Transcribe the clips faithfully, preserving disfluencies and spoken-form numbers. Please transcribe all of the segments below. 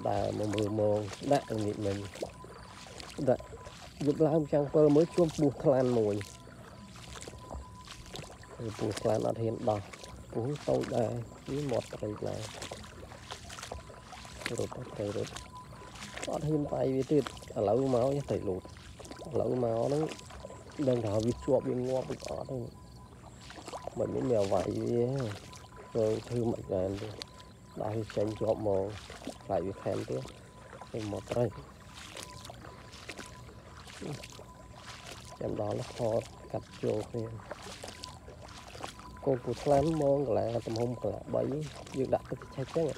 đà mà mưa mồ đã nghỉ mình đã giúp làm chẳng bơ mới chuông buộc khăn mùi buộc khăn ở hiện đỏ buộc tôi đây với một cây này rồi bắt cây rồi ở hiện tại vì tuyệt ở lẩu máu như thầy lụt lẩu máu nó đang thở bị chuột bị ngọt bị ở đây mình mới mèo vậy rồi thư mạnh là đại tranh cho mồ lại bị khen tiếp thì một cây em đó là kho cặp chuột thì cô phụ lắm mong là tầm hôm là bấy dương đặt cái trái chết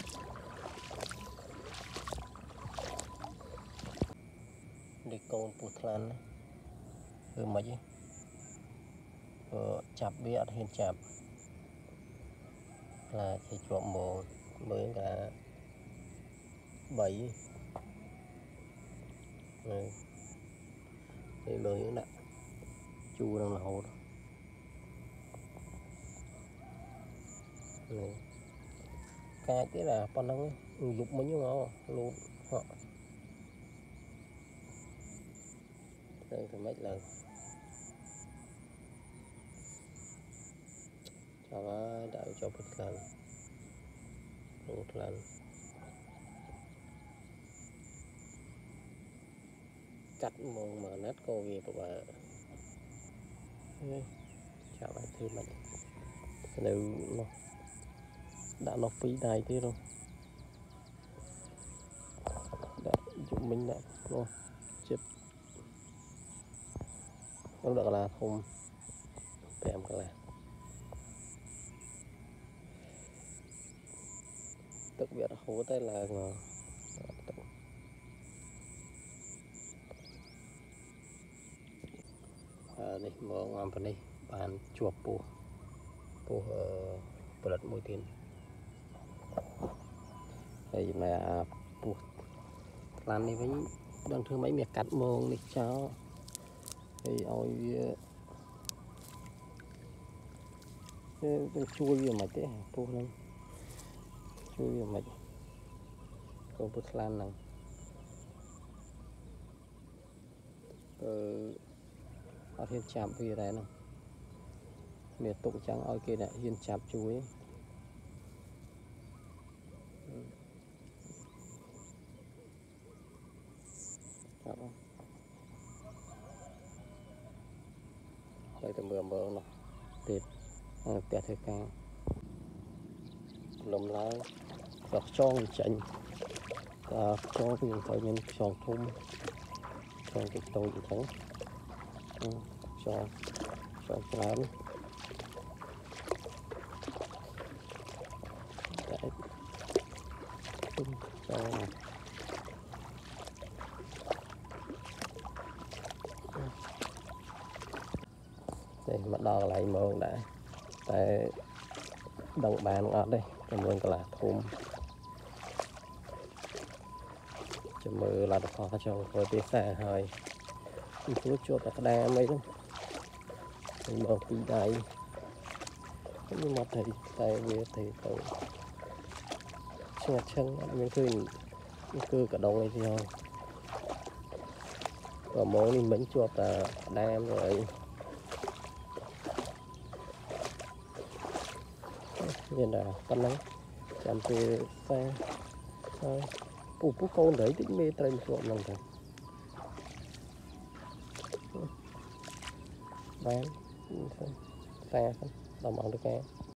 đi con phụ lắm ừ mấy ờ, chạp biết hiện chạp là chỉ chuột mồ mới cả bảy ừ. Thì mới đã chu đang là hồ này cái cái là con nó lục mấy nhiêu nó luôn họ đây thì mấy lần cho nó đợi cho một lần một lần cắt mông mà nát cô về của bà chào bạn thêm mình nếu nó đã nó phí đây thế rồi đã chúng mình đã nó chết nó được là không kèm cả là đặc biệt là hố tay là à, đây mở ngon phần đây bàn chuột bù bù bật lật môi tiền đây mà bù làm này với đang thương mấy mẹ cắt mông đi cháu thì ôi cái chui vào mạch thế bù lắm chui vào mạch con bù lan này ờ ở hiện chạm vì đấy nào miệt tụng trắng oi kia lại hiện chạm chuối đây từ mưa mưa nó tịt tẹt hơi cao lồng lá đọc cho chảnh và cho viên tự nhiên tròn thun tròn cái tôi gì trắng cho cho lá đấy cho đây mặt đo lại mượn đã tại đồng bàn ở đây cảm ơn là thùng cho mưa là được khó cho rồi tiếp xa hơi chú chuột là đa mấy lắm mở tí đây nhưng mà thầy tay về thầy tàu chân chân mình cứ cứ cả đầu này thì thôi và mỗi mình bánh chuột là đam rồi nên là con nắng chạm từ xa thôi bù bút con đấy tính mê tay chuột lần thôi bán xa không làm ăn được cái